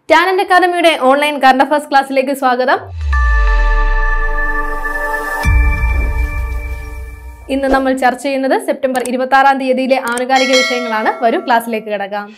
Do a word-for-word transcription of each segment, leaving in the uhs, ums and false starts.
Talent അക്കാദമിയുടെ online current affairs ക്ലാസ്സിലേക്ക് സ്വാഗതം. ഇന്ന് നമ്മൾ ചർച്ച ചെയ്യുന്നത് സെപ്റ്റംബർ ഇരുപത്തി ആറാം തീയതിയിലെ ആനുകാലിക വിഷയങ്ങളാണ്. വരും ക്ലാസ്സിലേക്ക് കിടക്കാം.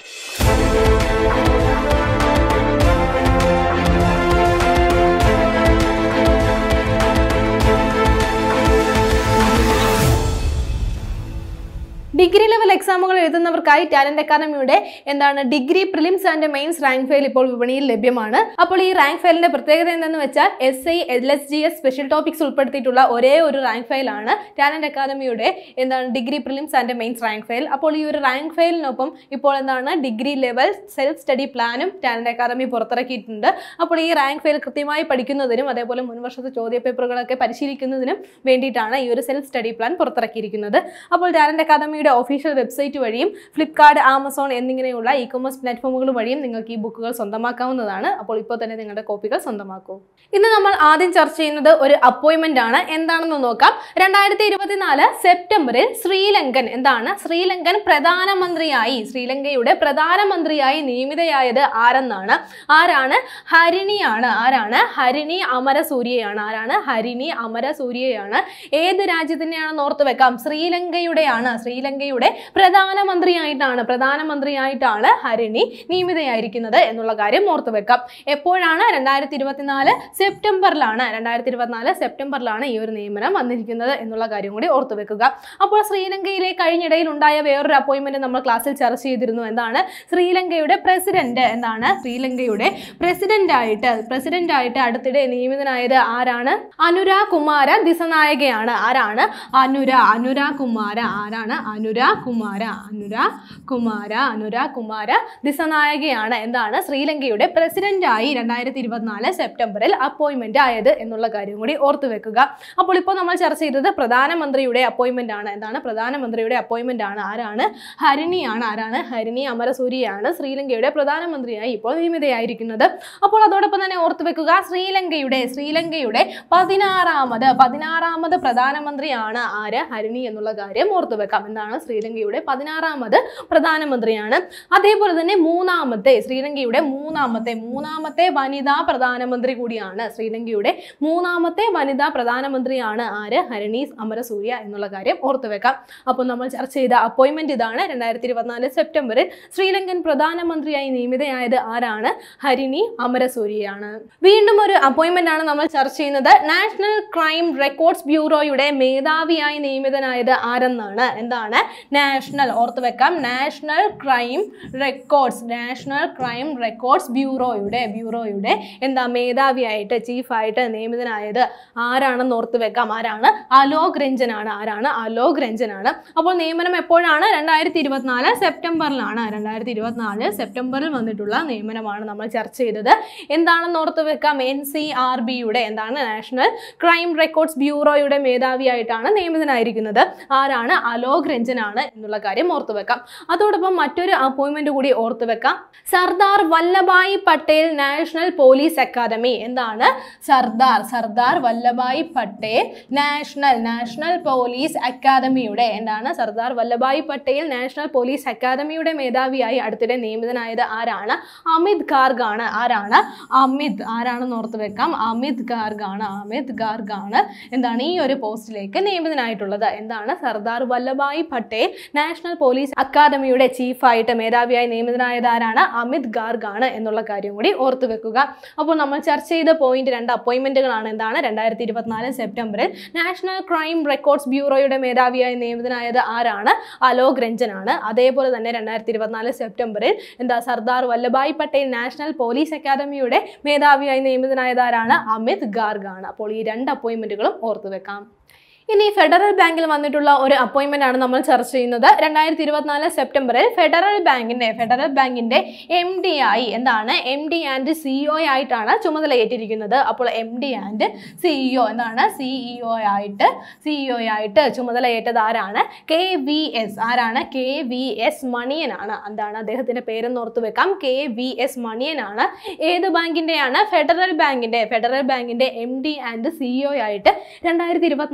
ഡിഗ്രി ലെവൽ എക്സാമുകൾ എഴുതുന്നവർക്കായി ടാലന്റ് അക്കാദമിയുടെ എന്താണ് degree prelims and mains rank file ഇപ്പോൾ വിപണിയിൽ ലഭ്യമാണ്. അപ്പോൾ ഈ റാങ്ക് ഫയലിന്റെ പ്രത്യേകത എന്തെന്ന് വെച്ചാൽ S I L S G S special topics ഉൾപ്പെടുത്തിയിട്ടുള്ള ഒരേ ഒരു റാങ്ക് ഫയലാണ് ടാലന്റ് അക്കാദമിയുടെ എന്താണ് degree prelims and mains rank file. അപ്പോൾ ഈ ഒരു റാങ്ക് ഫയലിനൊപ്പം ഇപ്പോൾ എന്താണ് ഡിഗ്രി ലെവൽ സെൽഫ് സ്റ്റഡി പ്ലാനും ടാലന്റ് അക്കാദമി പുറത്തിറക്കിയിട്ടുണ്ട്. അപ്പോൾ ഈ റാങ്ക് ഫയൽ കൃത്യമായി പഠിക്കുന്നതിനും അതേപോലെ മുൻവർഷത്തെ ചോദ്യപേപ്പറുകളൊക്കെ പരിശീലിക്കുന്നതിനും വേണ്ടിയിട്ടാണ് ഈ ഒരു സെൽഫ് സ്റ്റഡി പ്ലാൻ പുറത്തിറക്കിയിരിക്കുന്നത്. അപ്പോൾ ടാലന്റ് അക്കാദമിയുടെ ഒഫീഷ്യൽ വെബ്സൈറ്റ് വഴിയും ഫ്ലിപ്കാർട്ട്, ആമസോൺ എന്നിങ്ങനെയുള്ള ഇ കൊമേഴ്സ് പ്ലാറ്റ്ഫോമുകൾ വഴിയും നിങ്ങൾക്ക് ഈ ബുക്കുകൾ സ്വന്തമാക്കാവുന്നതാണ്. അപ്പോൾ ഇപ്പോൾ തന്നെ നിങ്ങളുടെ കോപ്പികൾ സ്വന്തമാക്കൂ. ഇന്ന് നമ്മൾ ആദ്യം ചർച്ച ചെയ്യുന്നത് ഒരു അപ്പോയിന്റ്മെന്റ് ആണ്. എന്താണെന്ന് നോക്കാം. രണ്ടായിരത്തി ഇരുപത്തിനാല് സെപ്റ്റംബറിൽ ശ്രീലങ്കൻ എന്താണ് ശ്രീലങ്കൻ പ്രധാനമന്ത്രിയായി ശ്രീലങ്കയുടെ പ്രധാനമന്ത്രിയായി നിയമിതയായത് ആരെന്നാണ്. ആരാണ്? ഹരിണിയാണ്. ആരാണ്? ഹരിണി അമരസൂര്യയാണ്. ആരാണ്? ഹരിണി അമരസൂര്യയാണ്. ഏത് രാജ്യത്തിനെയാണെന്ന് ഓർത്ത് വെക്കാം. ശ്രീലങ്കയുടെയാണ്. ശ്രീലങ്കയുടെ പ്രധാനമന്ത്രിയായിട്ടാണ് പ്രധാനമന്ത്രിയായിട്ടാണ് ഹരിണി നിയമിതയായിരിക്കുന്നത് എന്നുള്ള കാര്യം ഓർത്തു വെക്കാം. എപ്പോഴാണ്? രണ്ടായിരത്തി ഇരുപത്തിനാല് സെപ്റ്റംബറിലാണ് രണ്ടായിരത്തി ഇരുപത്തിനാല് സെപ്റ്റംബറിലാണ് ഈ ഒരു നിയമനം വന്നിരിക്കുന്നത് എന്നുള്ള കാര്യം കൂടി ഓർത്തു വെക്കുക. അപ്പോൾ ശ്രീലങ്കയിലെ കഴിഞ്ഞിടയിൽ ഉണ്ടായ വേറൊരു അപ്പോയിന്റ്മെന്റ് നമ്മൾ ക്ലാസ്സിൽ ചർച്ച ചെയ്തിരുന്നു. എന്താണ്? ശ്രീലങ്കയുടെ പ്രസിഡന്റ് എന്താണ് ശ്രീലങ്കയുടെ പ്രസിഡന്റ് ആയിട്ട് പ്രസിഡന്റ് ആയിട്ട് അടുത്തിടെ നിയമിതനായത് ആരാണ്? അനുരാ കുമാര ദിസനായകയാണ്. ആരാണ്? അനുരാ അനുരാ കുമാര ആരാണ്? അനുരാ കുമാര അനുരാ കുമാര അനുരാ കുമാര ദിസനായകയാണ് എന്താണ് ശ്രീലങ്കയുടെ പ്രസിഡന്റായി രണ്ടായിരത്തി ഇരുപത്തിനാല് സെപ്റ്റംബറിൽ അപ്പോയിന്റ്മെന്റ് ആയത് എന്നുള്ള കാര്യം കൂടി ഓർത്തു വെക്കുക. അപ്പോൾ ഇപ്പോൾ നമ്മൾ ചർച്ച ചെയ്തത് പ്രധാനമന്ത്രിയുടെ അപ്പോയിന്റ്മെന്റ് ആണ്. എന്താണ്? പ്രധാനമന്ത്രിയുടെ അപ്പോയിന്റ്മെന്റ് ആണ്. ആരാണ്? ഹരിണിയാണ്. ആരാണ്? ഹരിണി അമരസൂര്യയാണ് ശ്രീലങ്കയുടെ പ്രധാനമന്ത്രിയായി ഇപ്പോൾ നിയമിതയായിരിക്കുന്നത്. അപ്പോൾ അതോടൊപ്പം തന്നെ ഓർത്തു വെക്കുക, ശ്രീലങ്കയുടെ ശ്രീലങ്കയുടെ പതിനാറാമത് പതിനാറാമത് പ്രധാനമന്ത്രിയാണ് ആര്? ഹരിണി എന്നുള്ള കാര്യം ഓർത്തു വെക്കാം. എന്താണ്? ശ്രീലങ്കയുടെ പതിനാറാമത് പ്രധാനമന്ത്രിയാണ്. അതേപോലെ തന്നെ മൂന്നാമത്തെ ശ്രീലങ്കയുടെ മൂന്നാമത്തെ മൂന്നാമത്തെ വനിതാ പ്രധാനമന്ത്രി കൂടിയാണ്. ശ്രീലങ്കയുടെ മൂന്നാമത്തെ വനിതാ പ്രധാനമന്ത്രിയാണ് ആര്? ഹരിണി അമരസൂര്യ എന്നുള്ള കാര്യം ഓർത്തു വെക്കാം. അപ്പോൾ നമ്മൾ ചർച്ച ചെയ്ത അപ്പോയിന്റ്മെന്റ് ഇതാണ്. രണ്ടായിരത്തി ഇരുപത്തിനാല് സെപ്റ്റംബറിൽ ശ്രീലങ്കൻ പ്രധാനമന്ത്രിയായി നിയമിതയായത് ആരാണ്? ഹരിണി അമരസൂര്യയാണ്. വീണ്ടും ഒരു അപ്പോയിന്റ്മെന്റ് ആണ് നമ്മൾ ചർച്ച ചെയ്യുന്നത്. നാഷണൽ ക്രൈം റെക്കോർഡ്സ് ബ്യൂറോയുടെ മേധാവിയായി നിയമിതനായത് ആരെന്നാണ്. എന്താണ്? നാഷണൽ ഓർത്തു വെക്കാം national crime records national crime records ബ്യൂറോയുടെ ബ്യൂറോയുടെ എന്താ മേധാവിയായിട്ട് ചീഫായിട്ട് നിയമിതനായത് ആരാണെന്ന് ഓർത്തു വെക്കാം. ആരാണ്? അലോക് രഞ്ജൻ ആണ്. ആരാണ്? അലോക് രഞ്ജൻ ആണ്. അപ്പോൾ നിയമനം എപ്പോഴാണ്? രണ്ടായിരത്തി ഇരുപത്തിനാല് സെപ്റ്റംബറിലാണ് രണ്ടായിരത്തി ഇരുപത്തിനാല് സെപ്റ്റംബറിൽ വന്നിട്ടുള്ള നിയമനമാണ് നമ്മൾ ചർച്ച ചെയ്തത്. എന്താണെന്ന് ഓർത്തു വെക്കാം. എൻ സി ആർ ബിയുടെ എന്താണ് നാഷണൽ ക്രൈം റെക്കോർഡ്സ് ബ്യൂറോയുടെ മേധാവിയായിട്ടാണ് നിയമിതനായിരിക്കുന്നത്. ആരാണ്? അലോക് രഞ്ജൻ ആണ് എന്നുള്ള കാര്യം ഓർത്തു വെക്കാം. അതോടൊപ്പം മറ്റൊരു അപ്പോയിന്റ്മെന്റ് കൂടി ഓർത്തു വെക്കാം. Sardar Vallabhbhai Patel national police academy. എന്താണ്? Sardar Sardar Vallabhbhai Patel national national police അക്കാദമിയുടെ എന്താണ് സർദാർ വല്ലഭായ് പട്ടേൽ നാഷണൽ പോലീസ് അക്കാദമിയുടെ മേധാവിയായി അടുത്തിടെ നിയമിതനായത് ആരാണ്? അമിത് ഗാർഗ് ആണ്. ആരാണ്? അമിത് ആരാണെന്ന് ഓർത്തു വെക്കാം. അമിത് ഗാർഗ് ആണ്. അമിത് ഗാർഗ് ആണ് എന്താണ് ഈ ഒരു പോസ്റ്റിലേക്ക് നിയമിതനായിട്ടുള്ളത്. എന്താണ്? സർദാർ വല്ലഭായ് പട്ടേൽ നാഷണൽ പോലീസ് അക്കാദമിയുടെ ചീഫായിട്ട് മേധാവിയായി നിയമിതനായത് ആരാണ്? അമിത് ഗാർഗ് ആണ് എന്നുള്ള കാര്യം കൂടി ഓർത്തു വെക്കുക. അപ്പോൾ നമ്മൾ ചർച്ച ചെയ്ത പോയിന്റ് രണ്ട് അപ്പോയിന്റ്മെന്റുകളാണ്. എന്താണ്? രണ്ടായിരത്തി ഇരുപത്തിനാല് സെപ്റ്റംബറിൽ നാഷണൽ ക്രൈം റെക്കോർഡ്സ് ബ്യൂറോയുടെ മേധാവിയായി നിയമിതനായത് ആരാണ്? അലോക് രഞ്ജൻ ആണ്. അതേപോലെ തന്നെ രണ്ടായിരത്തി ഇരുപത്തിനാല് സെപ്റ്റംബറിൽ എന്താ സർദാർ വല്ലഭായ് പട്ടേൽ നാഷണൽ പോലീസ് അക്കാദമിയുടെ മേധാവിയായി നിയമിതനായത് ആരാണ്? അമിത് ഗാർഗ് ആണ്. അപ്പോൾ ഈ രണ്ട് അപ്പോയിന്റ്മെന്റുകളും ഓർത്തു വെക്കാം. ഇനി ഫെഡറൽ ബാങ്കിൽ വന്നിട്ടുള്ള ഒരു അപ്പോയിന്റ്മെന്റ് ആണ് നമ്മൾ ചർച്ച ചെയ്യുന്നത്. രണ്ടായിരത്തി ഇരുപത്തിനാല് സെപ്റ്റംബറിൽ ഫെഡറൽ ബാങ്കിന്റെ ഫെഡറൽ ബാങ്കിന്റെ എം ഡി ആയി എന്താണ് എം ഡി ആൻഡ് സിഇഒ ആയിട്ടാണ് ചുമതലയേറ്റിരിക്കുന്നത്. അപ്പോൾ എം ഡി ആൻഡ് സിഇഒ എന്താണ് സിഇഒ ആയിട്ട് സിഇഒ ആയിട്ട് ചുമതലയേറ്റത് ആരാണ്? കെ വി എസ് ആരാണ്? കെ വി എസ് മണിയനാണ്. എന്താണ് അദ്ദേഹത്തിന്റെ പേരെന്ന് ഓർത്തു വെക്കാം. കെ വി എസ് മണിയനാണ്. ഏത് ബാങ്കിന്റെയാണ്? ഫെഡറൽ ബാങ്കിന്റെ ഫെഡറൽ ബാങ്കിന്റെ എം ഡി ആൻഡ് സിഇഒ ആയിട്ട് രണ്ടായിരത്തി ഇരുപത്തിനാല് സെപ്റ്റംബർ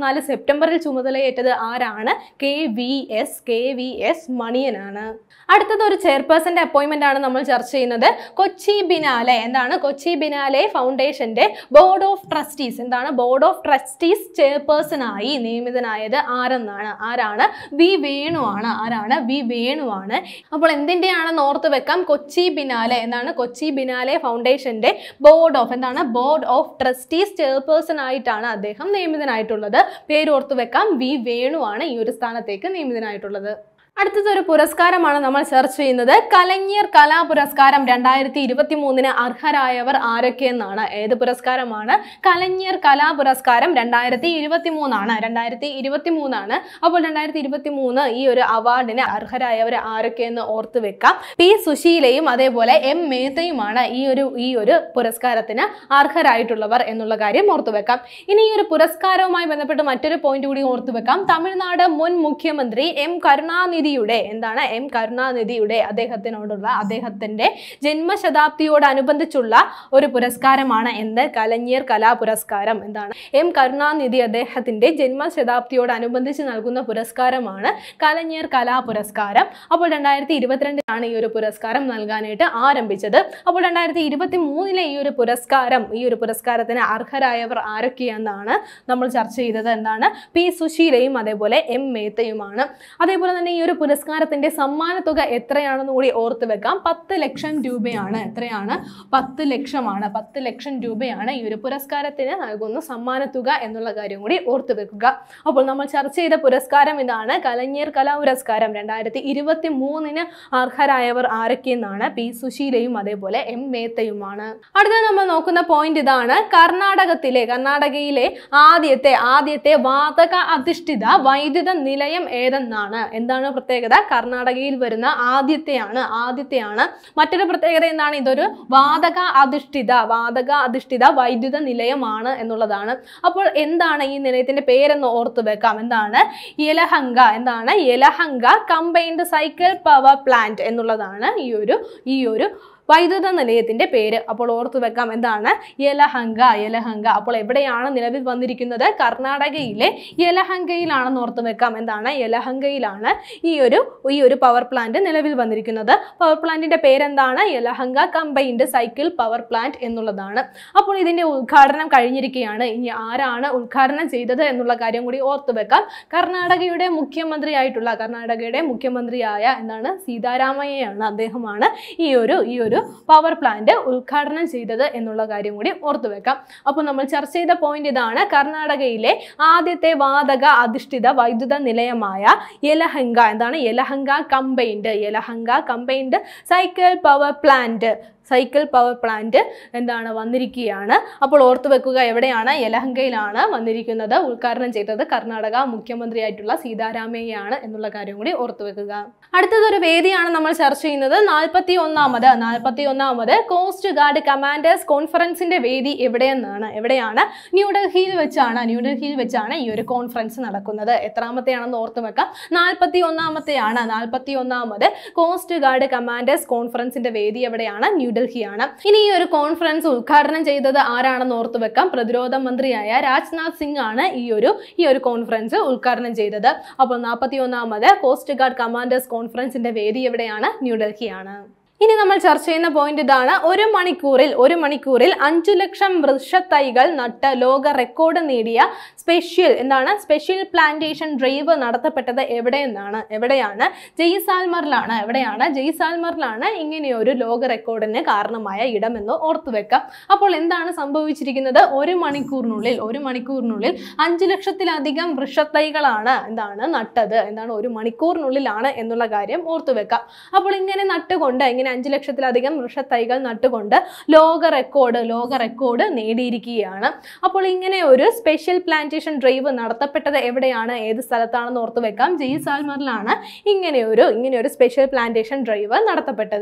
സെപ്റ്റംബറിൽ ചുമതലയേറ്റത് ആരാണ്? K V S K V S മണിയനാണ്. അടുത്തത് ഒരു ചെയർപേഴ്സന്റെ അപ്പോയിന്റ്മെന്റ് ആണ് നമ്മൾ ചർച്ച ചെയ്യുന്നത്. കൊച്ചി ബിനാലെ എന്താണ്? കൊച്ചി ബിനാലെ ഫൗണ്ടേഷന്റെ ബോർഡ് ഓഫ് ട്രസ്റ്റീസ് എന്താണ്? ബോർഡ് ഓഫ് ട്രസ്റ്റീസ് ചെയർപേഴ്സൺ ആയി നിയമിതനായത് ആരെന്നാണ്? ആരാണ്? വി വേണു ആണ്. ആരാണ്? വി വേണു ആണ്. അപ്പോൾ എന്തിന്റെയാണെന്ന് ഓർത്ത് വെക്കാം? കൊച്ചി ബിനാലെ എന്താണ്? കൊച്ചി ബിനാലെ ഫൗണ്ടേഷന്റെ ബോർഡ് ഓഫ് എന്താണ്? ബോർഡ് ഓഫ് ട്രസ്റ്റീസ് ചെയർപേഴ്സൺ ആയിട്ടാണ് അദ്ദേഹം നിയമിതനായിട്ടുള്ളത്. പേര് ഓർത്ത് വെക്കാം. വി വേണു ആണ് ഈ ഒരു സ്ഥാനത്തേക്ക് നിയമിതനായിട്ടുള്ളത്. അടുത്തത് ഒരു പുരസ്കാരമാണ് നമ്മൾ ചർച്ച ചെയ്യുന്നത്. കലഞ്ഞർ കലാ പുരസ്കാരം രണ്ടായിരത്തി ഇരുപത്തി മൂന്നിന് അർഹരായവർ ആരൊക്കെയെന്നാണ്. ഏത് പുരസ്കാരമാണ്? കലഞ്ഞർ കലാ പുരസ്കാരം രണ്ടായിരത്തി ഇരുപത്തി മൂന്നാണ് രണ്ടായിരത്തി ഇരുപത്തി മൂന്നാണ് അപ്പോൾ രണ്ടായിരത്തി ഇരുപത്തി മൂന്ന് ഈ ഒരു അവാർഡിന് അർഹരായവർ ആരൊക്കെയെന്ന് ഓർത്ത് വെക്കാം. പി സുശീലയും അതേപോലെ എം മേത്തയുമാണ് ഈ ഒരു ഈ ഒരു പുരസ്കാരത്തിന് അർഹരായിട്ടുള്ളവർ എന്നുള്ള കാര്യം ഓർത്തു വെക്കാം. ഇനി ഈ ഒരു പുരസ്കാരവുമായി ബന്ധപ്പെട്ട് മറ്റൊരു പോയിന്റ് കൂടി ഓർത്തു വെക്കാം. തമിഴ്നാട് മുൻ മുഖ്യമന്ത്രി എം കരുണാനിധി എന്താണ്? എം കരുണാനിധിയുടെ അദ്ദേഹത്തിനോടുള്ള അദ്ദേഹത്തിന്റെ ജന്മശതാബ്ദിയോടനുബന്ധിച്ചുള്ള ഒരു പുരസ്കാരമാണ് എന്ത്? കലഞ്ഞർ കലാ പുരസ്കാരം. എന്താണ്? എം കരുണാനിധി അദ്ദേഹത്തിന്റെ ജന്മശതാബ്ദിയോടനുബന്ധിച്ച് നൽകുന്ന പുരസ്കാരമാണ് കലഞ്ഞർ കലാ പുരസ്കാരം. അപ്പോൾ രണ്ടായിരത്തി ഇരുപത്തിരണ്ടിലാണ് ഈ ഒരു പുരസ്കാരം നൽകാനായിട്ട് ആരംഭിച്ചത്. അപ്പോൾ രണ്ടായിരത്തി ഇരുപത്തി മൂന്നിലെ ഈ ഒരു പുരസ്കാരം ഈ ഒരു പുരസ്കാരത്തിന് അർഹരായവർ ആരൊക്കെയെന്നാണ് നമ്മൾ ചർച്ച ചെയ്തത്. എന്താണ്? പി സുശീലയും അതേപോലെ എം മേത്തയുമാണ്. അതേപോലെ തന്നെ ഈ ഒരു പുരസ്കാരത്തിന്റെ സമ്മാനത്തുക എത്രയാണെന്ന് കൂടി ഓർത്ത് വെക്കാം. പത്ത് ലക്ഷം രൂപയാണ്. എത്രയാണ്? പത്ത് ലക്ഷമാണ്. പത്ത് ലക്ഷം രൂപയാണ് ഈ ഒരു പുരസ്കാരത്തിന് നൽകുന്ന സമ്മാനത്തുക എന്നുള്ള കാര്യം കൂടി ഓർത്ത് വെക്കുക. അപ്പോൾ നമ്മൾ ചർച്ച ചെയ്ത പുരസ്കാരം ഇതാണ്. കലഞ്ഞർ കലാ പുരസ്കാരം രണ്ടായിരത്തി ഇരുപത്തി മൂന്നിന് അർഹരായവർ ആരൊക്കെയെന്നാണ്? പി സുശീലയും അതേപോലെ എം മേത്തയുമാണ്. അടുത്ത നമ്മൾ നോക്കുന്ന പോയിന്റ് ഇതാണ്. കർണാടകത്തിലെ കർണാടകയിലെ ആദ്യത്തെ ആദ്യത്തെ വാതക അധിഷ്ഠിത വൈദ്യുത നിലയം ഏതെന്നാണ്? എന്താണ് പ്രത്യേകത? കർണാടകയിൽ വരുന്ന ആദ്യത്തെയാണ് ആദ്യത്തെയാണ് മറ്റൊരു പ്രത്യേകത എന്താണ്? ഇതൊരു വാതക അധിഷ്ഠിത വാതക അധിഷ്ഠിത വൈദ്യുത നിലയമാണ് എന്നുള്ളതാണ്. അപ്പോൾ എന്താണ് ഈ നിലയത്തിന്റെ പേരെന്ന് ഓർത്തു വെക്കാം. എന്താണ്? യലഹങ്ക എന്താണ്? Yelahanka combined cycle power plant എന്നുള്ളതാണ് ഈ ഒരു ഈ ഒരു വൈദ്യുത നിലയത്തിന്റെ പേര്. അപ്പോൾ ഓർത്തു വെക്കാം. എന്താണ്? യലഹങ്ക യലഹങ്ക അപ്പോൾ എവിടെയാണ് നിലവിൽ വന്നിരിക്കുന്നത്? കർണാടകയിലെ യലഹങ്കയിലാണെന്ന് ഓർത്തു വെക്കാം. എന്താണ്? യലഹങ്കയിലാണ് ഈ ഒരു ഈ ഒരു പവർ പ്ലാന്റ് നിലവിൽ വന്നിരിക്കുന്നത്. പവർ പ്ലാന്റിന്റെ പേരെന്താണ്? Yelahanka combined cycle power plant എന്നുള്ളതാണ്. അപ്പോൾ ഇതിന്റെ ഉദ്ഘാടനം കഴിഞ്ഞിരിക്കുകയാണ്. ഇനി ആരാണ് ഉദ്ഘാടനം ചെയ്തത് എന്നുള്ള കാര്യം കൂടി ഓർത്തു വെക്കാം. കർണാടകയുടെ മുഖ്യമന്ത്രിയായിട്ടുള്ള കർണാടകയുടെ മുഖ്യമന്ത്രിയായ എന്താണ്? സീതാരാമയ്യയാണ്. അദ്ദേഹമാണ് ഈ ഒരു ഈ ഒരു പവർ പ്ലാന്റ് ഉദ്ഘാടനം ചെയ്തത് എന്നുള്ള കാര്യം കൂടി ഓർത്തു വെക്കാം. അപ്പോൾ നമ്മൾ ചർച്ച ചെയ്ത പോയിന്റ് ഇതാണ്. കർണാടകയിലെ ആദ്യത്തെ വാതക അധിഷ്ഠിത വൈദ്യുത നിലയമായ യലഹങ്ക എന്താണ്? Yelahanka combined Yelahanka combined cycle power plant cycle power plant എന്താണ് വന്നിരിക്കുകയാണ്. അപ്പോൾ ഓർത്തു വെക്കുക. എവിടെയാണ്? യലഹങ്കയിലാണ് വന്നിരിക്കുന്നത്. ഉദ്ഘാടനം ചെയ്തത് കർണാടക മുഖ്യമന്ത്രിയായിട്ടുള്ള സീതാരാമയ്യയാണ് എന്നുള്ള കാര്യം കൂടി ഓർത്തു വെക്കുക. അടുത്തതൊരു വേദിയാണ് നമ്മൾ ചർച്ച ചെയ്യുന്നത്. നാൽപ്പത്തി ഒന്നാമത് നാൽപ്പത്തി ഒന്നാമത് കോസ്റ്റ് ഗാർഡ് കമാൻഡേഴ്സ് കോൺഫറൻസിന്റെ വേദി എവിടെയെന്നാണ്? എവിടെയാണ്? ന്യൂഡൽഹിയിൽ വെച്ചാണ് ന്യൂഡൽഹിയിൽ വെച്ചാണ് ഈ ഒരു കോൺഫറൻസ് നടക്കുന്നത്. എത്രാമത്തെയാണെന്ന് ഓർത്തു വെക്കാം. നാൽപ്പത്തി ഒന്നാമത്തെയാണ് നാൽപ്പത്തി ഒന്നാമത് കോസ്റ്റ് ഗാർഡ് കമാൻഡേഴ്സ് കോൺഫറൻസിന്റെ വേദി എവിടെയാണ്? ന്യൂഡൽഹിയാണ്. ഇനി ഈ ഒരു കോൺഫറൻസ് ഉദ്ഘാടനം ചെയ്തത് ആരാണെന്ന് ഓർത്തു വെക്കാം. പ്രതിരോധ മന്ത്രിയായ രാജ്നാഥ് സിംഗ് ആണ് ഈ ഒരു ഈ ഒരു കോൺഫറൻസ് ഉദ്ഘാടനം ചെയ്തത്. അപ്പോൾ നാൽപ്പത്തി ഒന്നാമത് കോസ്റ്റ് ഗാർഡ് കമാൻഡേഴ്സ് കോൺഫറൻസിന്റെ വേദി എവിടെയാണ്? ന്യൂഡൽഹിയാണ്. ഇനി നമ്മൾ ചർച്ച ചെയ്യുന്ന പോയിന്റ് ഇതാണ്. ഒരു മണിക്കൂറിൽ ഒരു മണിക്കൂറിൽ അഞ്ചു ലക്ഷം വൃക്ഷത്തൈകൾ നട്ട് ലോക റെക്കോർഡ് നേടിയ സ്പെഷ്യൽ എന്താണ് സ്പെഷ്യൽ പ്ലാന്റേഷൻ ഡ്രൈവ് നടത്തപ്പെട്ടത് എവിടെയെന്നാണ്? എവിടെയാണ്? ജയ്സാൽമറിലാണ്. എവിടെയാണ്? ജയ്സാൽമറിലാണ് ഇങ്ങനെയൊരു ലോക റെക്കോർഡിന് കാരണമായ ഇടമെന്ന് ഓർത്തു വെക്കാം. അപ്പോൾ എന്താണ് സംഭവിച്ചിരിക്കുന്നത്? ഒരു മണിക്കൂറിനുള്ളിൽ ഒരു മണിക്കൂറിനുള്ളിൽ അഞ്ചു ലക്ഷത്തിലധികം വൃക്ഷത്തൈകളാണ് എന്താണ് നട്ടത്. എന്താണ്? ഒരു മണിക്കൂറിനുള്ളിലാണ് എന്നുള്ള കാര്യം ഓർത്തു വെക്കാം. അപ്പോൾ ഇങ്ങനെ നട്ടുകൊണ്ട് ഇങ്ങനെ അഞ്ചു ലക്ഷത്തിലധികം വൃക്ഷത്തൈകൾ നട്ടുകൊണ്ട് ലോക റെക്കോർഡ് ലോക റെക്കോർഡ് നേടിയിരിക്കുകയാണ്. അപ്പോൾ ഇങ്ങനെ ഒരു സ്പെഷ്യൽ പ്ലാന്റേഷൻ ഡ്രൈവ് നടത്തപ്പെട്ടത് എവിടെയാണ്? ഏത് സ്ഥലത്താണെന്ന് ഓർത്തു വെക്കാം. ജയ്സാൽമറിലാണ് ഇങ്ങനെയൊരു ഇങ്ങനെയൊരു സ്പെഷ്യൽ പ്ലാന്റേഷൻ ഡ്രൈവ് നടത്തപ്പെട്ടത്.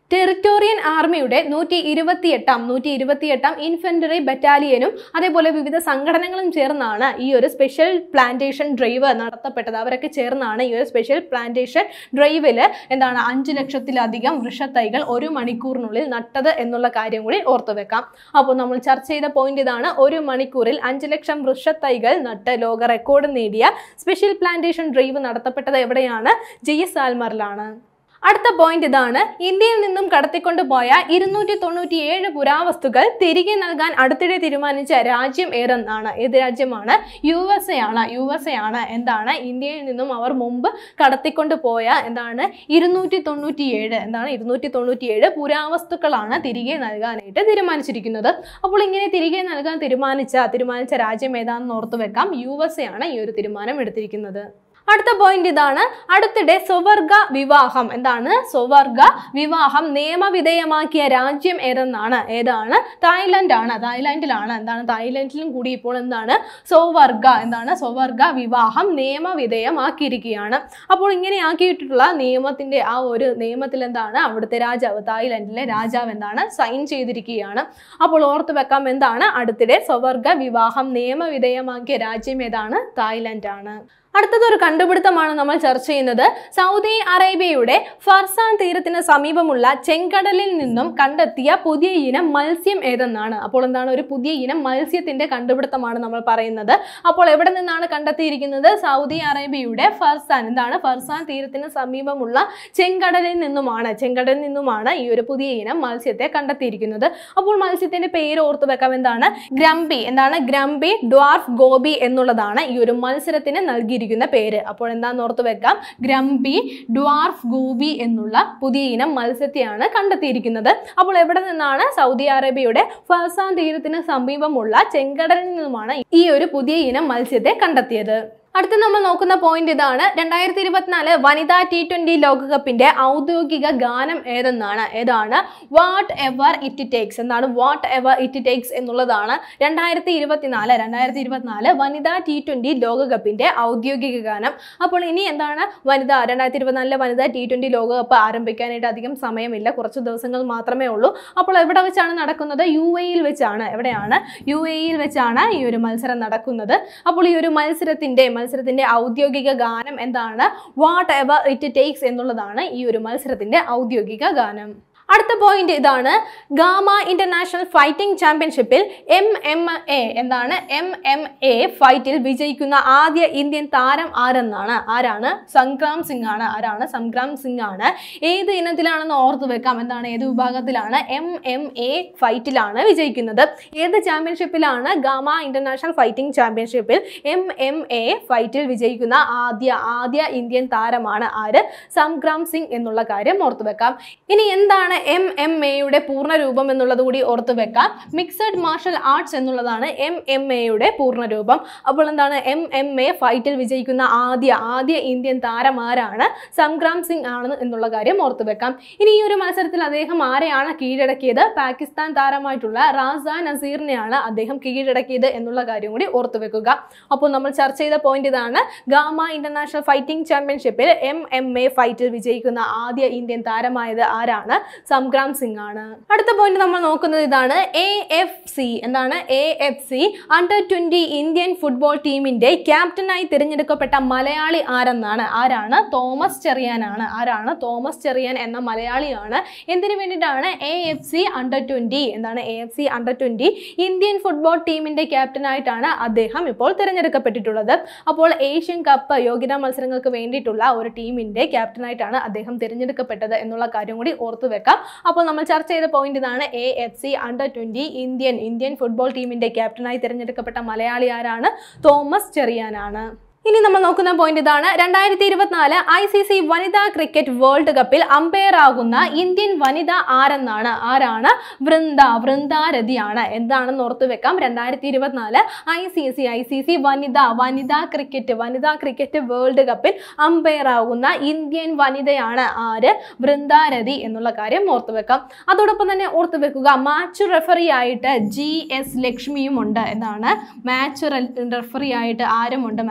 ടെറിറ്റോറിയൻ ആർമിയുടെ നൂറ്റി ഇരുപത്തി എട്ടാം നൂറ്റി ഇരുപത്തി എട്ടാം ഇൻഫൻട്രി ബറ്റാലിയനും അതേപോലെ വിവിധ സംഘടനകളും ചേർന്നാണ് ഈ ഒരു സ്പെഷ്യൽ പ്ലാന്റേഷൻ ഡ്രൈവ് നടത്തപ്പെട്ടത്. അവരൊക്കെ ചേർന്നാണ് ഈ ഒരു സ്പെഷ്യൽ പ്ലാന്റേഷൻ ഡ്രൈവില് എന്താണ് അഞ്ചു ലക്ഷത്തിലധികം വൃക്ഷത്തൈകൾ ഒരു മണിക്കൂറിനുള്ളിൽ നട്ടത് എന്നുള്ള കാര്യം കൂടി ഓർത്തു വെക്കാം. അപ്പോൾ നമ്മൾ ചർച്ച ചെയ്ത പോയിന്റ് ഇതാണ്. ഒരു മണിക്കൂറിൽ അഞ്ചു ലക്ഷം വൃക്ഷത്തൈകൾ നട്ട് ലോക റെക്കോർഡ് നേടിയ സ്പെഷ്യൽ പ്ലാന്റേഷൻ ഡ്രൈവ് നടത്തപ്പെട്ടത് എവിടെയാണ്? ജയ്സാൽമറിലാണ്. അടുത്ത പോയിന്റ് ഇതാണ്. ഇന്ത്യയിൽ നിന്നും കടത്തിക്കൊണ്ടുപോയ ഇരുന്നൂറ്റി തൊണ്ണൂറ്റി ഏഴ് പുരാവസ്തുക്കൾ തിരികെ നൽകാൻ അടുത്തിടെ തീരുമാനിച്ച രാജ്യം ഏതെന്നാണ്? ഏത് രാജ്യമാണ്? യു എസ് എ ആണ്. യു എസ് എ ആണ് എന്താണ് ഇന്ത്യയിൽ നിന്നും അവർ മുമ്പ് കടത്തിക്കൊണ്ടുപോയ എന്താണ് ഇരുന്നൂറ്റി തൊണ്ണൂറ്റി ഏഴ് എന്താണ് ഇരുന്നൂറ്റി തൊണ്ണൂറ്റി ഏഴ് പുരാവസ്തുക്കളാണ് തിരികെ നൽകാനായിട്ട് തീരുമാനിച്ചിരിക്കുന്നത്. അപ്പോൾ ഇങ്ങനെ തിരികെ നൽകാൻ തീരുമാനിച്ച തീരുമാനിച്ച രാജ്യം ഏതാണെന്ന് ഓർത്തു വെക്കാം. യു എസ് എ ആണ് ഈ ഒരു തീരുമാനം എടുത്തിരിക്കുന്നത്. അടുത്ത പോയിന്റ് ഇതാണ്. അടുത്തിടെ സ്വവർഗ വിവാഹം എന്താണ് സ്വവർഗ വിവാഹം നിയമവിധേയമാക്കിയ രാജ്യം ഏതെന്നാണ്? ഏതാണ്? തായ്ലൻഡ് ആണ്. തായ്ലൻഡിലാണ്. എന്താണ് തായ്ലൻഡിലും കൂടി ഇപ്പോൾ എന്താണ് സ്വവർഗ എന്താണ് സ്വവർഗ വിവാഹം നിയമവിധേയമാക്കിയിരിക്കുകയാണ്. അപ്പോൾ ഇങ്ങനെ ആക്കിയിട്ടുള്ള നിയമത്തിന്റെ ആ ഒരു നിയമത്തിൽ എന്താണ് അവിടുത്തെ രാജാവ് തായ്ലൻഡിലെ രാജാവ് എന്താണ് സൈൻ ചെയ്തിരിക്കുകയാണ്. അപ്പോൾ ഓർത്തു വെക്കാം എന്താണ് അടുത്തിടെ സ്വവർഗ വിവാഹം നിയമവിധേയമാക്കിയ രാജ്യം ഏതാണ്? തായ്ലൻഡ് ആണ്. അടുത്തതൊരു കണ്ടുപിടുത്തമാണ് നമ്മൾ ചർച്ച ചെയ്യുന്നത്. സൗദി അറേബ്യയുടെ ഫർസാൻ തീരത്തിന് സമീപമുള്ള ചെങ്കടലിൽ നിന്നും കണ്ടെത്തിയ പുതിയ ഇനം മത്സ്യം ഏതെന്നാണ്? അപ്പോൾ എന്താണ് ഒരു പുതിയ ഇനം മത്സ്യത്തിന്റെ കണ്ടുപിടുത്തമാണ് നമ്മൾ പറയുന്നത്. അപ്പോൾ എവിടെ നിന്നാണ് കണ്ടെത്തിയിരിക്കുന്നത്? സൗദി അറേബ്യയുടെ ഫർസാൻ എന്താണ് ഫർസാൻ തീരത്തിന് സമീപമുള്ള ചെങ്കടലിൽ നിന്നുമാണ് ചെങ്കടലിൽ നിന്നുമാണ് ഈ ഒരു പുതിയ ഇനം മത്സ്യത്തെ കണ്ടെത്തിയിരിക്കുന്നത്. അപ്പോൾ മത്സ്യത്തിന്റെ പേര് ഓർത്തു വെക്കാം. എന്താണ്? ഗ്രംബി എന്താണ് ഗ്രംബി ഡ്വാർഫ് ഗോബി എന്നുള്ളതാണ് ഈ ഒരു മത്സരത്തിന് നൽകി പേര്. അപ്പോൾ എന്താന്ന് ഓർത്തു വെക്കാം. ഗ്രംബി ഡ്വാർഫ് ഗോബി എന്നുള്ള പുതിയ ഇനം മത്സ്യത്തെയാണ് കണ്ടെത്തിയിരിക്കുന്നത്. അപ്പോൾ എവിടെ നിന്നാണ്? സൗദി അറേബ്യയുടെ ഫർസാൻ തീരത്തിന് സമീപമുള്ള ചെങ്കടലിൽ നിന്നുമാണ് ഈ ഒരു പുതിയ ഇനം മത്സ്യത്തെ കണ്ടെത്തിയത്. അടുത്ത നമ്മൾ നോക്കുന്ന പോയിന്റ് ഇതാണ്. രണ്ടായിരത്തി ഇരുപത്തിനാല് വനിതാ ടി ട്വന്റി ലോകകപ്പിന്റെ ഔദ്യോഗിക ഗാനം ഏതെന്നാണ്? ഏതാണ്? വാട്ട് എവർ ഇറ്റ് ടേക്സ് എന്താണ് വാട്ട് എവർ ഇറ്റ് ടേക്സ് എന്നുള്ളതാണ് രണ്ടായിരത്തി ഇരുപത്തിനാല് രണ്ടായിരത്തി ഇരുപത്തിനാല് വനിതാ ടി ട്വന്റി ലോകകപ്പിന്റെ ഔദ്യോഗിക ഗാനം. അപ്പോൾ ഇനി എന്താണ് വനിതാ രണ്ടായിരത്തി ഇരുപത്തിനാലിലെ വനിതാ ടി ട്വന്റി ലോകകപ്പ് ആരംഭിക്കാനായിട്ട് അധികം സമയമില്ല, കുറച്ച് ദിവസങ്ങൾ മാത്രമേ ഉള്ളൂ. അപ്പോൾ എവിടെ വെച്ചാണ് നടക്കുന്നത്? യു എയിൽ വെച്ചാണ്. എവിടെയാണ്? യു എയിൽ വെച്ചാണ് ഈ ഒരു മത്സരം നടക്കുന്നത്. അപ്പോൾ ഈ ഒരു മത്സരത്തിന്റെ മത്സരത്തിന്റെ ഔദ്യോഗിക ഗാനം എന്താണ്? വാട്ട് എവർ ഇറ്റ് ടേക്സ് എന്നുള്ളതാണ് ഈ ഒരു മത്സരത്തിന്റെ ഔദ്യോഗിക ഗാനം. അടുത്ത പോയിന്റ് ഇതാണ്. ഗാമ ഇന്റർനാഷണൽ ഫൈറ്റിംഗ് ചാമ്പ്യൻഷിപ്പിൽ എം എം എ എന്താണ് എം എം എ ഫൈറ്റിൽ വിജയിക്കുന്ന ആദ്യ ഇന്ത്യൻ താരം ആരെന്നാണ്? ആരാണ്? സംഗ്രാം സിംഗ് ആണ്. ആരാണ്? സംഗ്രാം സിംഗ് ആണ്. ഏത് ഇനത്തിലാണെന്ന് ഓർത്തു വെക്കാം. എന്താണ് ഏത് വിഭാഗത്തിലാണ്? എം എം എ ഫൈറ്റിലാണ് വിജയിക്കുന്നത്. ഏത് ചാമ്പ്യൻഷിപ്പിലാണ്? ഗാമ ഇന്റർനാഷണൽ ഫൈറ്റിംഗ് ചാമ്പ്യൻഷിപ്പിൽ എം എം എ ഫൈറ്റിൽ വിജയിക്കുന്ന ആദ്യ ആദ്യ ഇന്ത്യൻ താരമാണ് ആര്? സംഗ്രാം സിംഗ് എന്നുള്ള കാര്യം ഓർത്തു വെക്കാം. ഇനി എന്താണ് എം എം എയുടെ പൂർണ്ണ രൂപം എന്നുള്ളത് കൂടി ഓർത്തു വെക്കാം. മിക്സഡ് മാർഷൽ ആർട്സ് എന്നുള്ളതാണ് എം എം എയുടെ പൂർണ്ണ രൂപം. അപ്പോൾ എന്താണ് എം എം എ ഫൈറ്റിൽ വിജയിക്കുന്ന ആദ്യ ആദ്യ ഇന്ത്യൻ താരം ആരാണ്? സംഗ്രാം സിംഗ് ആണ് എന്നുള്ള കാര്യം ഓർത്തു വെക്കാം. ഇനി ഈ ഒരു മത്സരത്തിൽ അദ്ദേഹം ആരെയാണ് കീഴടക്കിയത്? പാകിസ്ഥാൻ താരമായിട്ടുള്ള റാസ നസീറിനെയാണ് അദ്ദേഹം കീഴടക്കിയത് എന്നുള്ള കാര്യം കൂടി ഓർത്തു വെക്കുക. അപ്പോൾ നമ്മൾ ചർച്ച ചെയ്ത പോയിന്റ് ഇതാണ്. ഗാമ ഇന്റർനാഷണൽ ഫൈറ്റിംഗ് ചാമ്പ്യൻഷിപ്പിൽ എം എം എ ഫൈറ്റിൽ വിജയിക്കുന്ന ആദ്യ ഇന്ത്യൻ താരമായത് ആരാണ്? സംഗ്രാം സിംഗ് ആണ്. അടുത്ത പോയിന്റ് നമ്മൾ നോക്കുന്നത് ഇതാണ്. എ എഫ് സി എന്താണ്? A F C under twenty Indian football ടീമിന്റെ ക്യാപ്റ്റനായി തിരഞ്ഞെടുക്കപ്പെട്ട മലയാളി ആരെന്നാണ്? ആരാണ്? തോമസ് ചെറിയാനാണ്. ആരാണ്? തോമസ് ചെറിയാൻ എന്ന മലയാളിയാണ്. എന്തിനു വേണ്ടിയിട്ടാണ്? A F C under twenty എന്താണ് A F C under twenty Indian football ടീമിന്റെ ക്യാപ്റ്റനായിട്ടാണ് അദ്ദേഹം ഇപ്പോൾ തിരഞ്ഞെടുക്കപ്പെട്ടിട്ടുള്ളത്. അപ്പോൾ ഏഷ്യൻ കപ്പ് യോഗ്യതാ മത്സരങ്ങൾക്ക് വേണ്ടിയിട്ടുള്ള ഒരു ടീമിന്റെ ക്യാപ്റ്റനായിട്ടാണ് അദ്ദേഹം തിരഞ്ഞെടുക്കപ്പെട്ടത് എന്നുള്ള കാര്യം കൂടി ഓർത്തു വെക്കാം. അപ്പോൾ നമ്മൾ ചർച്ച ചെയ്ത പോയിന്റ് ഇതാണ്. A F C under twenty Indian Indian football ടീമിന്റെ ക്യാപ്റ്റനായി തിരഞ്ഞെടുക്കപ്പെട്ട മലയാളി ആരാണ്? തോമസ് ചെറിയാനാണ്. ഇനി നമ്മൾ നോക്കുന്ന പോയിന്റ് ഇതാണ്. രണ്ടായിരത്തി ഇരുപത്തിനാല് ഐ സി സി വനിതാ ക്രിക്കറ്റ് വേൾഡ് കപ്പിൽ അമ്പയർ ആകുന്ന ഇന്ത്യൻ വനിത ആരെന്നാണ്? ആരാണ്? വൃന്ദ വൃന്ദാരതിയാണ്. എന്താണെന്ന് ഓർത്തു വെക്കാം. രണ്ടായിരത്തി ഇരുപത്തിനാല് I C C I C C വനിത വനിതാ ക്രിക്കറ്റ് വനിതാ ക്രിക്കറ്റ് വേൾഡ് കപ്പിൽ അമ്പയർ ആകുന്ന ഇന്ത്യൻ വനിതയാണ് ആര്? വൃന്ദാരതി എന്നുള്ള കാര്യം ഓർത്തു വെക്കാം. അതോടൊപ്പം തന്നെ ഓർത്തു വെക്കുക, മാച്ച് റെഫറി ആയിട്ട് ജി എസ് ലക്ഷ്മിയും ഉണ്ട്. എന്താണ്? മാച്ച് റെഫറി ആയിട്ട് ആരുമുണ്ട്? മാച്ച് റെഫറി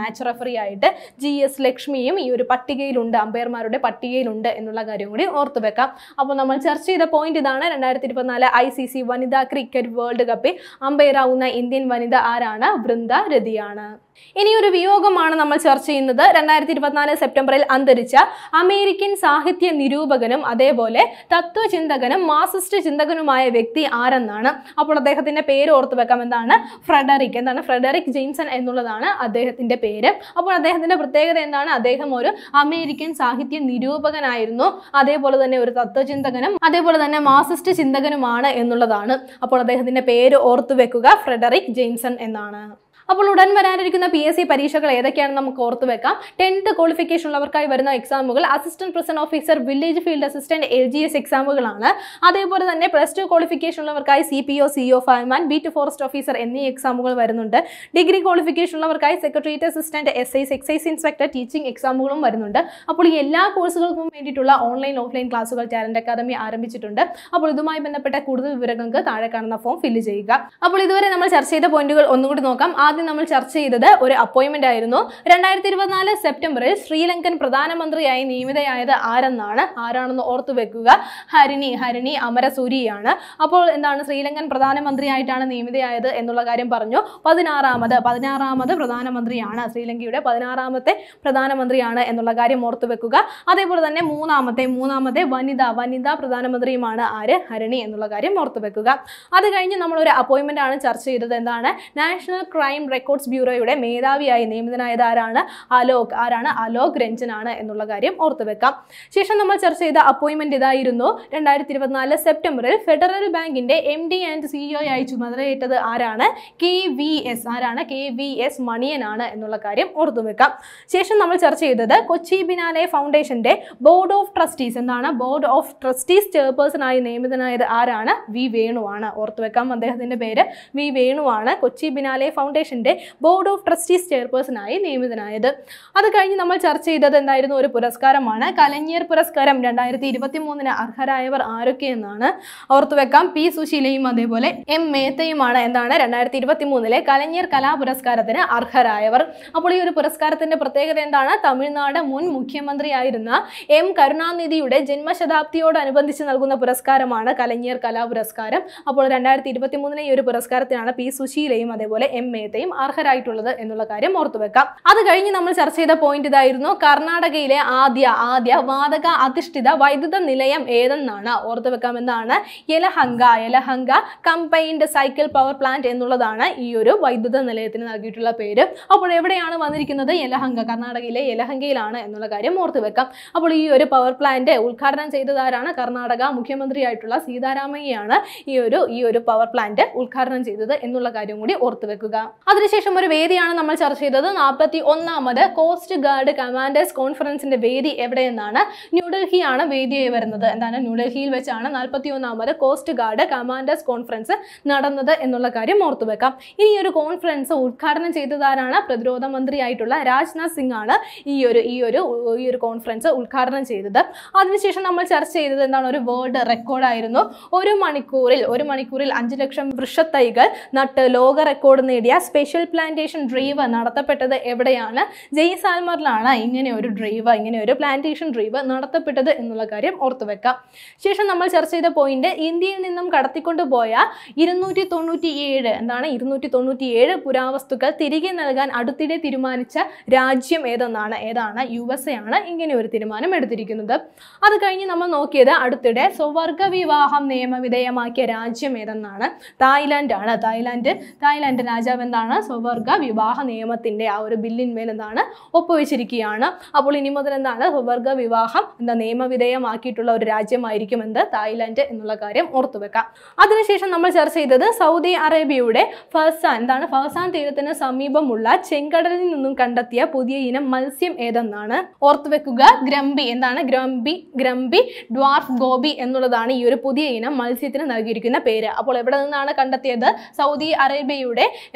മെമ്പറിയായിട്ട് ജി എസ് ലക്ഷ്മിയും ഈ ഒരു പട്ടികയിലുണ്ട്, അമ്പയർമാരുടെ പട്ടികയിലുണ്ട് എന്നുള്ള കാര്യം കൂടി ഓർത്തു വെക്കാം. അപ്പോൾ നമ്മൾ ചർച്ച ചെയ്ത പോയിന്റ് ഇതാണ്. രണ്ടായിരത്തി ഇരുപത്തിനാല് ഐ സി സി വനിതാ ക്രിക്കറ്റ് വേൾഡ് കപ്പിൽ അമ്പയറാവുന്ന ഇന്ത്യൻ വനിത ആരാണ്? വൃന്ദ രതിയാണ്. ഇനിയൊരു വിയോഗമാണ് നമ്മൾ ചർച്ച ചെയ്യുന്നത്. രണ്ടായിരത്തി ഇരുപത്തിനാല് സെപ്റ്റംബറിൽ അന്തരിച്ച അമേരിക്കൻ സാഹിത്യ നിരൂപകനും അതേപോലെ തത്വചിന്തകനും മാർക്സിസ്റ്റ് ചിന്തകനുമായ വ്യക്തി ആരെന്നാണ്. അപ്പോൾ അദ്ദേഹത്തിന്റെ പേര് ഓർത്തു വെക്കാം. എന്താണ്? ഫ്രെഡറിക്. എന്താണ്? ഫ്രെഡറിക് ജെയിംസൺ എന്നുള്ളതാണ് അദ്ദേഹത്തിന്റെ പേര്. അപ്പോൾ അദ്ദേഹത്തിന്റെ പ്രത്യേകത എന്താണ്? അദ്ദേഹം ഒരു അമേരിക്കൻ സാഹിത്യ നിരൂപകനായിരുന്നു, അതേപോലെ തന്നെ ഒരു തത്വചിന്തകനും അതേപോലെ തന്നെ മാർക്സിസ്റ്റ് ചിന്തകനുമാണ് എന്നുള്ളതാണ്. അപ്പോൾ അദ്ദേഹത്തിന്റെ പേര് ഓർത്തു വെക്കുക, ഫ്രെഡറിക് ജെയിംസൺ എന്നാണ്. അപ്പോൾ ഉടൻ വരാനിരിക്കുന്ന പി എസ് സി പരീക്ഷകൾ ഏതൊക്കെയാണെന്ന് നമുക്ക് ഓർത്തു വെക്കാം. ടെൻത്ത് ക്വാളിഫിക്കേഷൻ ഉള്ളവർക്കായി വരുന്ന എക്സാമുകൾ assistant prison officer, village field assistant, L G S എക്സാമുകളാണ്. അതേപോലെ തന്നെ പ്ലസ് ടു ക്വാളിഫിക്കേഷൻ ഉള്ളവർക്കായി C P O, C O, fireman, beat forest officer എന്നീ എക്സാമുകൾ വരുന്നുണ്ട്. ഡിഗ്രി ക്വാളിഫിക്കേഷൻ ഉള്ളവർക്കായി secretariat assistant, S Is, excise inspector, teaching എക്സാമുകളും വരുന്നുണ്ട്. അപ്പോൾ ഈ എല്ലാ കോഴ്സുകൾക്കും വേണ്ടിയിട്ടുള്ള ഓൺലൈൻ ഓഫ്ലൈൻ ക്ലാസുകൾ ടാലന്റ് അക്കാദമി ആരംഭിച്ചിട്ടുണ്ട്. അപ്പോൾ ഇതുമായി ബന്ധപ്പെട്ട കൂടുതൽ വിവരങ്ങൾക്ക് താഴെ കാണുന്ന ഫോം ഫില്ല് ചെയ്യുക. അപ്പോൾ ഇതുവരെ നമ്മൾ ചർച്ച ചെയ്ത പോയിന്റുകൾ ഒന്നുകൂടി നോക്കാം. ആദ്യം നമ്മൾ ചർച്ച ചെയ്തത് ഒരു അപ്പോയിന്റ്മെന്റ് ആയിരുന്നു. രണ്ടായിരത്തി ഇരുപത്തിനാല് സെപ്റ്റംബറിൽ ശ്രീലങ്കൻ പ്രധാനമന്ത്രിയായി നിയമിതയായത് ആരെന്നാണ്. ആരാണെന്ന് ഓർത്തു വെക്കുക, ഹരിണി ഹരിണി അമരസൂരിയാണ്. അപ്പോൾ എന്താണ്? ശ്രീലങ്കൻ പ്രധാനമന്ത്രിയായിട്ടാണ് നിയമിതയായത് എന്നുള്ള കാര്യം പറഞ്ഞു. പതിനാറാമത് പതിനാറാമത് പ്രധാനമന്ത്രിയാണ്, ശ്രീലങ്കയുടെ പതിനാറാമത്തെ പ്രധാനമന്ത്രിയാണ് എന്നുള്ള കാര്യം ഓർത്തു വെക്കുക. അതേപോലെ തന്നെ മൂന്നാമത്തെ മൂന്നാമത്തെ വനിത വനിതാ പ്രധാനമന്ത്രിയുമാണ് ആര്? ഹരിണി എന്നുള്ള കാര്യം ഓർത്തു വെക്കുക. അത് കഴിഞ്ഞ് നമ്മൾ ഒരു അപ്പോയിന്റ്മെന്റ് ആണ് ചർച്ച ചെയ്തത്. എന്താണ്? നാഷണൽ ക്രൈം റെക്കോർഡ്സ് ബ്യൂറോയുടെ മേധാവിയായി നിയമിതനായത് ആരാണ്? അലോക്. ആരാണ്? അലോക് രഞ്ജൻ ആണ് എന്നുള്ള കാര്യം ഓർത്തു വെക്കാം. ശേഷം നമ്മൾ ചർച്ച ചെയ്ത അപ്പോയിന്റ്മെന്റ് ഇതായിരുന്നു. രണ്ടായിരത്തി ഇരുപത്തിനാല് സെപ്റ്റംബറിൽ ഫെഡറൽ ബാങ്കിന്റെ എം ഡി ആൻഡ് സിഇഒ ആയി ചുമതലയേറ്റത് ആരാണ്? K V S. ആരാണ്? കെ വി എസ് മണിയനാണ് എന്നുള്ള കാര്യം ഓർത്തു വെക്കാം. ശേഷം നമ്മൾ ചർച്ച ചെയ്തത് കൊച്ചി ബിനാലെ ഫൗണ്ടേഷന്റെ ബോർഡ് ഓഫ് ട്രസ്റ്റീസ്. എന്താണ്? ബോർഡ് ഓഫ് ട്രസ്റ്റീസ് ചെയർപേഴ്സൺ ആയി നിയമിതനായത് ആരാണ്? വി വേണുവാണ്. ഓർത്തു വെക്കാം, അദ്ദേഹത്തിന്റെ പേര് വി വേണുവാണ്. കൊച്ചി ബിനാലെ ഫൗണ്ടേഷന്റെ ബോർഡ് ഓഫ് ട്രസ്റ്റീസ് ചെയർപേഴ്സണായി നിയമിതനായത്. അത് കഴിഞ്ഞ് നമ്മൾ ചർച്ച ചെയ്തത് എന്തായിരുന്നു? ഒരു പുരസ്കാരമാണ്, കലഞ്ഞർ പുരസ്കാരം. രണ്ടായിരത്തി ഇരുപത്തി മൂന്നിന് അർഹരായവർ ആരൊക്കെയെന്നാണ്. ഓർത്തു വെക്കാം, പി സുശീലയും അതേപോലെ എം മേത്തയുമാണ് എന്താണ് രണ്ടായിരത്തി ഇരുപത്തി മൂന്നിലെ കലഞ്ഞർ കലാ പുരസ്കാരത്തിന് അർഹരായവർ. അപ്പോൾ ഈ ഒരു പുരസ്കാരത്തിന്റെ പ്രത്യേകത എന്താണ്? തമിഴ്നാട് മുൻ മുഖ്യമന്ത്രിയായിരുന്ന എം കരുണാനിധിയുടെ ജന്മശതാബ്ദിയോടനുബന്ധിച്ച് നൽകുന്ന പുരസ്കാരമാണ് കലഞ്ഞർ കലാ പുരസ്കാരം. അപ്പോൾ രണ്ടായിരത്തി ഇരുപത്തി മൂന്നിലെ ഈ ഒരു പുരസ്കാരത്തിനാണ് പി സുശീലയും അതേപോലെ എം മേത്തയും അർഹരായിട്ടുള്ളത് എന്നുള്ള കാര്യം ഓർത്തു വെക്കാം. അത് കഴിഞ്ഞ് നമ്മൾ ചർച്ച ചെയ്ത പോയിന്റ് ഇതായിരുന്നു. കർണാടകയിലെ ആദ്യ ആദ്യ വാതക അധിഷ്ഠിത വൈദ്യുത നിലയം ഏതെന്നാണ്. ഓർത്തു വെക്കാം, എന്താണ്? Yelahanka. Yelahanka combined cycle power plant എന്നുള്ളതാണ് ഈ ഒരു വൈദ്യുത നിലയത്തിന് നൽകിയിട്ടുള്ള പേര്. അപ്പോൾ എവിടെയാണ് വന്നിരിക്കുന്നത്? യലഹങ്ക. കർണാടകയിലെ യലഹങ്കയിലാണ് എന്നുള്ള കാര്യം ഓർത്തു വെക്കാം. അപ്പോൾ ഈ ഒരു പവർ പ്ലാന്റ് ഉദ്ഘാടനം ചെയ്തതാരാണ്? കർണാടക മുഖ്യമന്ത്രിയായിട്ടുള്ള സീതാരാമയ്യയാണ് ഈ ഒരു ഈ ഒരു പവർ പ്ലാന്റ് ഉദ്ഘാടനം ചെയ്തത് എന്നുള്ള കാര്യം കൂടി ഓർത്തു വെക്കുക. അതിനുശേഷം ഒരു വേദിയാണ് നമ്മൾ ചർച്ച ചെയ്തത്. നാൽപ്പത്തി ഒന്നാമത് കോസ്റ്റ് ഗാർഡ് കമാൻഡേഴ്സ് കോൺഫറൻസിന്റെ വേദി എവിടെയെന്നാണ്. ന്യൂഡൽഹിയാണ് വേദിയായി വരുന്നത്. എന്താണ്? ന്യൂഡൽഹിയിൽ വെച്ചാണ് നാൽപ്പത്തി ഒന്നാമത് കോസ്റ്റ് ഗാർഡ് കമാൻഡേഴ്സ് കോൺഫറൻസ് നടന്നത് എന്നുള്ള കാര്യം ഓർത്തു വെക്കാം. ഇനി ഒരു കോൺഫറൻസ് ഉദ്ഘാടനം ചെയ്തതാരാണ്? പ്രതിരോധ മന്ത്രിയായിട്ടുള്ള രാജ്നാഥ് സിംഗ് ആണ് ഈ ഒരു ഈ ഒരു ഈ ഒരു കോൺഫറൻസ് ഉദ്ഘാടനം ചെയ്തത്. അതിനുശേഷം നമ്മൾ ചർച്ച ചെയ്തത് എന്താണ്? ഒരു വേൾഡ് റെക്കോർഡായിരുന്നു. ഒരു മണിക്കൂറിൽ ഒരു മണിക്കൂറിൽ അഞ്ചു ലക്ഷം വൃക്ഷത്തൈകൾ നട്ട് ലോക റെക്കോർഡ് നേടിയ സ്പെഷ്യൽ പ്ലാന്റേഷൻ ഡ്രൈവ് നടത്തപ്പെട്ടത് എവിടെയാണ്? ജയ്സാൽമറിലാണ് ഇങ്ങനെ ഒരു ഡ്രൈവ് ഇങ്ങനെ ഒരു പ്ലാന്റേഷൻ ഡ്രൈവ് നടത്തപ്പെട്ടത് എന്നുള്ള കാര്യം ഓർത്തു വെക്കാം. ശേഷം നമ്മൾ ചർച്ച ചെയ്ത പോയിന്റ്, ഇന്ത്യയിൽ നിന്നും കടത്തിക്കൊണ്ടുപോയ ഇരുന്നൂറ്റി തൊണ്ണൂറ്റി ഏഴ് എന്താണ് ഇരുന്നൂറ്റി തൊണ്ണൂറ്റി ഏഴ് പുരാവസ്തുക്കൾ തിരികെ നൽകാൻ അടുത്തിടെ തീരുമാനിച്ച രാജ്യം ഏതെന്നാണ്. ഏതാണ്? യു എസ് എ ആണ് ഇങ്ങനെ ഒരു തീരുമാനം എടുത്തിരിക്കുന്നത്. അത് കഴിഞ്ഞ് നമ്മൾ നോക്കിയത് അടുത്തിടെ സ്വവർഗ വിവാഹം നിയമവിധേയമാക്കിയ രാജ്യം ഏതെന്നാണ്. തായ്ലാന്റ് ആണ്. തായ്ലാന്റ് തായ്ലാന്റ് രാജാവ് എന്താണ്? സ്വവർഗ വിവാഹ നിയമത്തിന്റെ ആ ഒരു ബില്ലിന്മേൽ എന്താണ് ഒപ്പുവെച്ചിരിക്കുകയാണ്. അപ്പോൾ ഇനി മുതൽ എന്താണ്? സ്വവർഗ വിവാഹം എന്താ നിയമവിധേയമാക്കിയിട്ടുള്ള ഒരു രാജ്യമായിരിക്കും എന്ത്? തായ്ലാന്റ് എന്നുള്ള കാര്യം ഓർത്തു വെക്കാം. അതിനുശേഷം നമ്മൾ ചർച്ച ചെയ്തത് സൗദി അറേബ്യയുടെ ഫർസാൻ എന്താണ് ഫർസാൻ തീരത്തിന് സമീപമുള്ള ചെങ്കടലിൽ നിന്നും കണ്ടെത്തിയ പുതിയ ഇനം മത്സ്യം ഏതെന്നാണ്. ഓർത്തു വെക്കുക, ഗ്രംബി. എന്താണ്? ഗ്രംബി ഗ്രംബി ഡ്വാർഫ് ഗോബി എന്നുള്ളതാണ് ഈ ഒരു പുതിയ ഇനം മത്സ്യത്തിന് നൽകിയിരിക്കുന്ന പേര്. അപ്പോൾ എവിടെ നിന്നാണ് കണ്ടെത്തിയത്? സൗദി അറേബ്യയുടെ എന്താണ്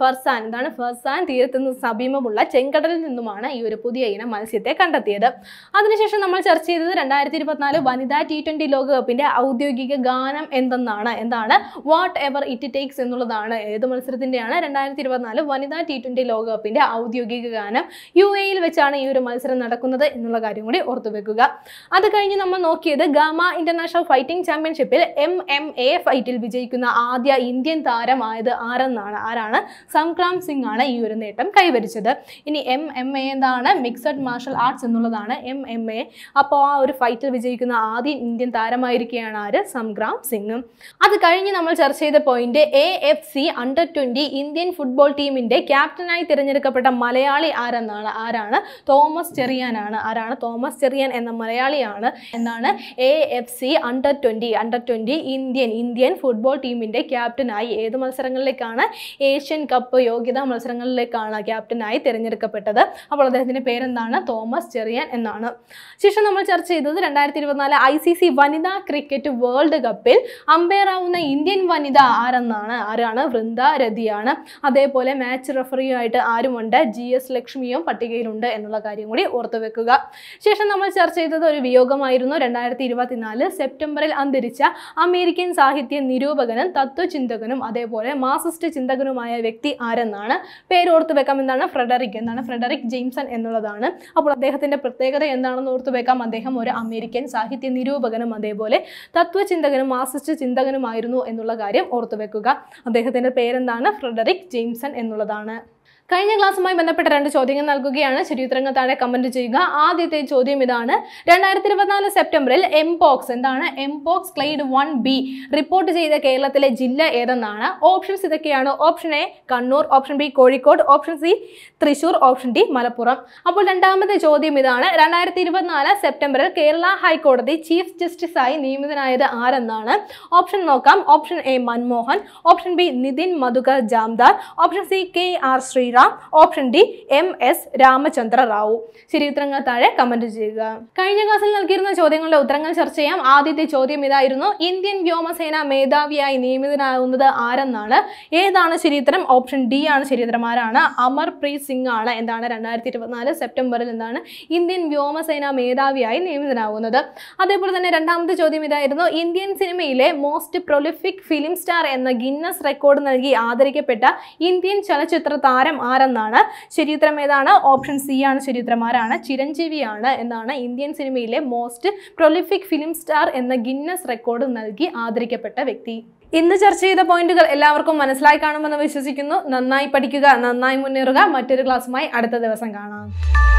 ഫർസാൻ എന്താണ് ഫർസാൻ തീരത്ത് നിന്ന് സമീപമുള്ള ചെങ്കടലിൽ നിന്നുമാണ് ഈ ഒരു പുതിയ ഇനം മത്സ്യത്തെ കണ്ടെത്തിയത്. അതിനുശേഷം നമ്മൾ ചർച്ച ചെയ്തത് രണ്ടായിരത്തി ഇരുപത്തിനാല് വനിതാ ടി ട്വന്റി ലോകകപ്പിന്റെ ഔദ്യോഗിക ഗാനം എന്തെന്നാണ്. എന്താണ് വാട്ട് എവർ ഇറ്റ് ടേക്സ് എന്നുള്ളതാണ്. ഏത് മത്സരത്തിന്റെയാണ്? രണ്ടായിരത്തി ഇരുപത്തിനാല് വനിതാ ടി ട്വന്റി ലോകകപ്പിന്റെ ഔദ്യോഗിക ഗാനം. യു എയിൽ വെച്ചാണ് ഈ ഒരു മത്സരം നടക്കുന്നത് എന്നുള്ള കാര്യം കൂടി ഓർത്തു വെക്കുക. അത് കഴിഞ്ഞ് നമ്മൾ നോക്കിയത് ഗാമ ഇന്റർനാഷണൽ ഫൈറ്റിംഗ് ചാമ്പ്യൻഷിപ്പിൽ എം എം എ ഫൈറ്റിൽ വിജയിക്കുന്ന ആദ്യ ഇന്ത്യൻ താരമായത് ആരെന്നാണ്. ആരാണ്? സംഗ്രാം സിംഗ് ആണ് ഈ ഒരു നേട്ടം കൈവരിച്ചത്. ഇനി എം എം എ എന്താണ്? മിക്സഡ് മാർഷൽ ആർട്സ് എന്നുള്ളതാണ് എം എം എ. അപ്പോൾ ആ ഒരു ഫൈറ്റിൽ വിജയിക്കുന്ന ആദ്യ ഇന്ത്യൻ താരമായിരിക്കുകയാണ് ആര്? സംഗ്രാം സിംഗ്. അത് കഴിഞ്ഞ് നമ്മൾ ചർച്ച ചെയ്ത point A F C under twenty Indian football ടീമിന്റെ ക്യാപ്റ്റനായി തിരഞ്ഞെടുക്കപ്പെട്ട മലയാളി ആരെന്നാണ്. ആരാണ്? തോമസ് ചെറിയാനാണ്. ആരാണ്? തോമസ് ചെറിയാൻ എന്ന മലയാളിയാണ് എന്താണ് A F C under twenty under twenty Indian Indian football ടീമിന്റെ ക്യാപ്റ്റനായി ഏത് മത്സരങ്ങളിലേക്കാണ്? ഏഷ്യൻ കപ്പ് യോഗ്യതാ മത്സരങ്ങളിലേക്കാണ് ക്യാപ്റ്റനായി തിരഞ്ഞെടുക്കപ്പെട്ടത്. അപ്പോൾ അദ്ദേഹത്തിന്റെ പേരെന്താണ്? തോമസ് ചെറിയാൻ എന്നാണ്. ശേഷം നമ്മൾ ചർച്ച ചെയ്തത് രണ്ടായിരത്തി ഇരുപത്തിനാല് ഐ സി സി വനിതാ ക്രിക്കറ്റ് വേൾഡ് കപ്പിൽ അമ്പയർ ആവുന്ന ഇന്ത്യൻ വനിത ആരെന്നാണ്. ആരാണ്? വൃന്ദ രതിയാണ്. അതേപോലെ മാച്ച് റഫറിയുമായിട്ട് ആരുമുണ്ട്? ജി എസ് ലക്ഷ്മിയും പട്ടികയിലുണ്ട് എന്നുള്ള കാര്യം കൂടി ഓർത്തു വെക്കുക. ശേഷം നമ്മൾ ചർച്ച ചെയ്തത് ഒരു വിയോഗമായിരുന്നു. രണ്ടായിരത്തി ഇരുപത്തിനാല് സെപ്റ്റംബറിൽ അന്തരിച്ച അമേരിക്കൻ സാഹിത്യ നിരൂപകനും തത്വചിന്തകനും അതേപോലെ മാർക്സിസ്റ്റ് ചിന്തകനുമായ വ്യക്തി ആരെന്നാണ്. പേര് ഓർത്തു വെക്കാം. എന്താണ്? ഫ്രെഡറിക്. എന്താണ്? ഫ്രെഡറിക് ജെയിംസൺ എന്നുള്ളതാണ്. അപ്പോൾ അദ്ദേഹത്തിന്റെ പ്രത്യേകത എന്താണെന്ന് ഓർത്തു വെക്കാം. അദ്ദേഹം ഒരു അമേരിക്കൻ സാഹിത്യ നിരൂപകനും അതേപോലെ തത്വചിന്തകനും മാർക്സിസ്റ്റ് ചിന്തകനുമായിരുന്നു എന്നുള്ള കാര്യം ഓർത്തു വെക്കുക. അദ്ദേഹത്തിന്റെ പേരെന്താണ്? ഫ്രെഡറിക് ജെയിംസൺ എന്നുള്ളതാണ്. കഴിഞ്ഞ ക്ലാസ്സുമായി ബന്ധപ്പെട്ട രണ്ട് ചോദ്യങ്ങൾ നൽകുകയാണ്. ശരിയുത്തരങ്ങൾ താഴെ കമന്റ് ചെയ്യുക. ആദ്യത്തെ ചോദ്യം ഇതാണ്. രണ്ടായിരത്തി ഇരുപത്തിനാല് സെപ്റ്റംബറിൽ എംപോക്സ് എന്താണ്? Mpox clade one B report ചെയ്ത കേരളത്തിലെ ജില്ല ഏതെന്നാണ്. ഓപ്ഷൻസ് ഇതൊക്കെയാണ്. Option A Kannur, option B Kozhikode, option C Thrissur, option D Malappuram. അപ്പോൾ രണ്ടാമത്തെ ചോദ്യം ഇതാണ്. രണ്ടായിരത്തി ഇരുപത്തിനാല് സെപ്റ്റംബറിൽ കേരള ഹൈക്കോടതി ചീഫ് ജസ്റ്റിസായി നിയമിതനായത് ആരെന്നാണ്. ഓപ്ഷൻ നോക്കാം. Option A Manmohan, option B Nitin Madhukar Jamdar, option C K R Sree option D M S Ramachandra Rao. ശരി ഉത്തരങ്ങൾ താഴെ കമന്റ് ചെയ്യുക. കഴിഞ്ഞ ക്ലാസ്സിൽ നൽകിയിരുന്ന ചോദ്യങ്ങളുടെ ഉത്തരങ്ങൾ ചർച്ച ചെയ്യാം. ആദ്യത്തെ ചോദ്യം ഇതായിരുന്നു. ഇന്ത്യൻ വ്യോമസേന മേധാവിയായി നിയമിതനാകുന്നത് ആരെന്നാണ്. ഏതാണ് ശരിയുത്തരം? ഓപ്ഷൻ ഡി ആണ് ശരിയുത്തരം. ആരാണ്? അമർപ്രീത് സിംഗ് ആണ് എന്താണ് രണ്ടായിരത്തി ഇരുപത്തിനാല് സെപ്റ്റംബറിൽ എന്താണ് ഇന്ത്യൻ വ്യോമസേന മേധാവിയായി നിയമിതനാകുന്നത്. അതേപോലെ തന്നെ രണ്ടാമത്തെ ചോദ്യം ഇതായിരുന്നു. ഇന്ത്യൻ സിനിമയിലെ മോസ്റ്റ് പ്രൊലിഫിക് ഫിലിം സ്റ്റാർ എന്ന ഗിന്നസ് റെക്കോർഡ് നൽകി ആദരിക്കപ്പെട്ട ഇന്ത്യൻ ചലച്ചിത്ര താരം ആരെന്നാണ്. ശരിയുത്തരം ഏതാണ്? ഓപ്ഷൻ സി ആണ് ശരിയുത്തരം. ആരാണ്? ചിരഞ്ജീവിയാണ് എന്നാണ് ഇന്ത്യൻ സിനിമയിലെ മോസ്റ്റ് പ്രൊലിഫിക് ഫിലിം സ്റ്റാർ എന്ന ഗിന്നസ് റെക്കോർഡ് നൽകി ആദരിക്കപ്പെട്ട വ്യക്തി. ഇന്ന് ചർച്ച ചെയ്ത പോയിന്റുകൾ എല്ലാവർക്കും മനസ്സിലായി കാണുമെന്ന് വിശ്വസിക്കുന്നു. നന്നായി പഠിക്കുക, നന്നായി മുന്നേറുക. മറ്റൊരു ക്ലാസ്സുമായി അടുത്ത ദിവസം കാണാം.